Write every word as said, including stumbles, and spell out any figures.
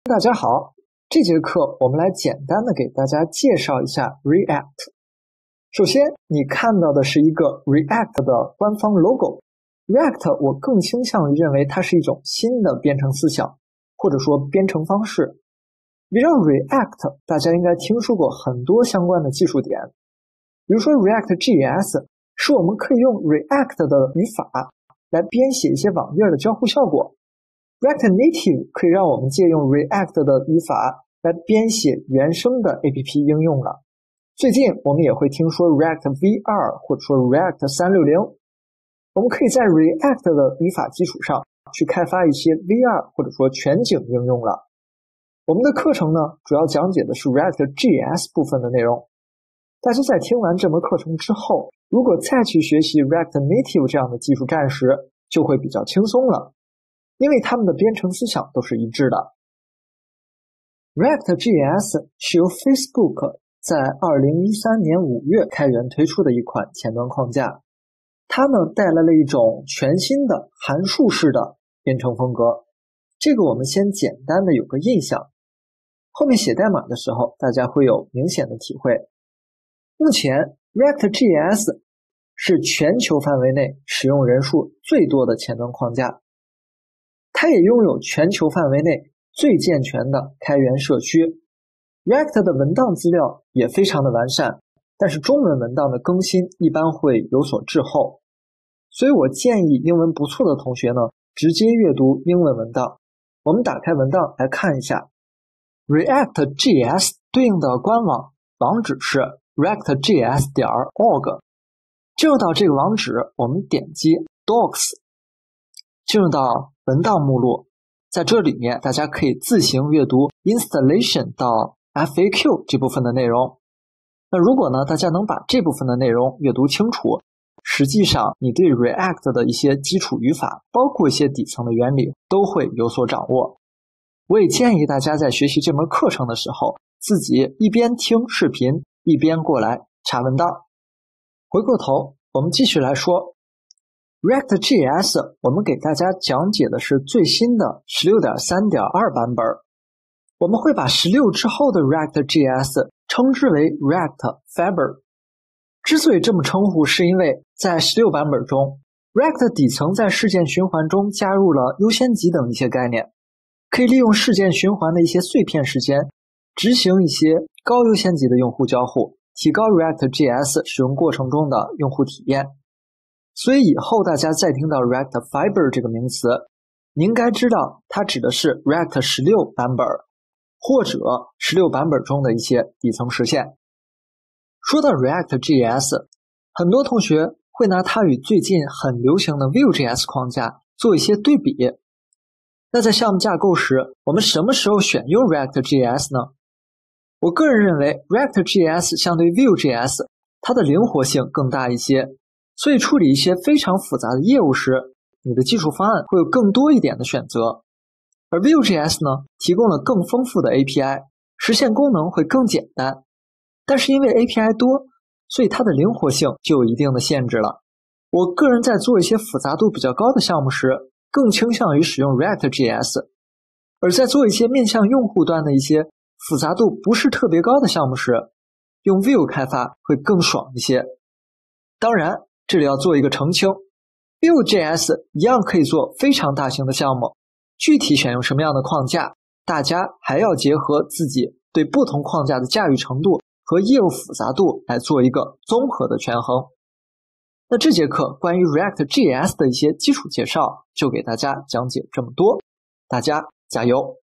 大家好，这节课我们来简单的给大家介绍一下 React。首先，你看到的是一个 React 的官方 logo。React 我更倾向于认为它是一种新的编程思想，或者说编程方式。围绕 React， 大家应该听说过很多相关的技术点，比如说 React.js 是我们可以用 React 的语法来编写一些网页的交互效果。React Native 可以让我们借用 React 的语法来编写原生的 A P P 应用了。最近我们也会听说 React V 二 或者说 React 三六零，我们可以在 React 的语法基础上去开发一些 V 二 或者说全景应用了。我们的课程呢，主要讲解的是 React.js 部分的内容。大家在听完这门课程之后，如果再去学习 React Native 这样的技术栈时，就会比较轻松了。因为他们的编程思想都是一致的。React.js 是由 Facebook 在二零一三年五月开源推出的一款前端框架，它呢带来了一种全新的函数式的编程风格。这个我们先简单的有个印象，后面写代码的时候大家会有明显的体会。目前 React.js 是全球范围内使用人数最多的前端框架。它也拥有全球范围内最健全的开源社区。React 的文档资料也非常的完善，但是中文文档的更新一般会有所滞后。所以我建议英文不错的同学呢，直接阅读英文文档。我们打开文档来看一下 React.js 对应的官网网址是 react.js 点 org。 进入到这个网址，我们点击 docs， 进入到文档目录，在这里面大家可以自行阅读 installation 到 F A Q 这部分的内容。那如果呢大家能把这部分的内容阅读清楚，实际上你对 React 的一些基础语法，包括一些底层的原理都会有所掌握。我也建议大家在学习这门课程的时候，自己一边听视频一边过来查文档。回过头我们继续来说React.js 我们给大家讲解的是最新的 十六点三点二 版本。我们会把十六之后的 React.js 称之为 React Fiber。 之所以这么称呼，是因为在十六版本中 React 底层在事件循环中加入了优先级等一些概念，可以利用事件循环的一些碎片时间执行一些高优先级的用户交互，提高 React.js 使用过程中的用户体验。所以以后大家再听到 React Fiber 这个名词，你应该知道它指的是 React 十六版本或者十六版本中的一些底层实现。说到 React.js， 很多同学会拿它与最近很流行的 Vue.js 框架做一些对比。那在项目架构时，我们什么时候选用 React.js 呢？我个人认为 React.js 相对 Vue.js 它的灵活性更大一些，所以处理一些非常复杂的业务时，你的技术方案会有更多一点的选择。而 Vue.js 呢，提供了更丰富的 A P I， 实现功能会更简单。但是因为 A P I 多，所以它的灵活性就有一定的限制了。我个人在做一些复杂度比较高的项目时，更倾向于使用 React.js， 而在做一些面向用户端的一些复杂度不是特别高的项目时，用 Vue 开发会更爽一些。当然这里要做一个澄清， Vue.js 一样可以做非常大型的项目，具体选用什么样的框架，大家还要结合自己对不同框架的驾驭程度和业务复杂度来做一个综合的权衡。那这节课关于 React.js 的一些基础介绍就给大家讲解这么多，大家加油！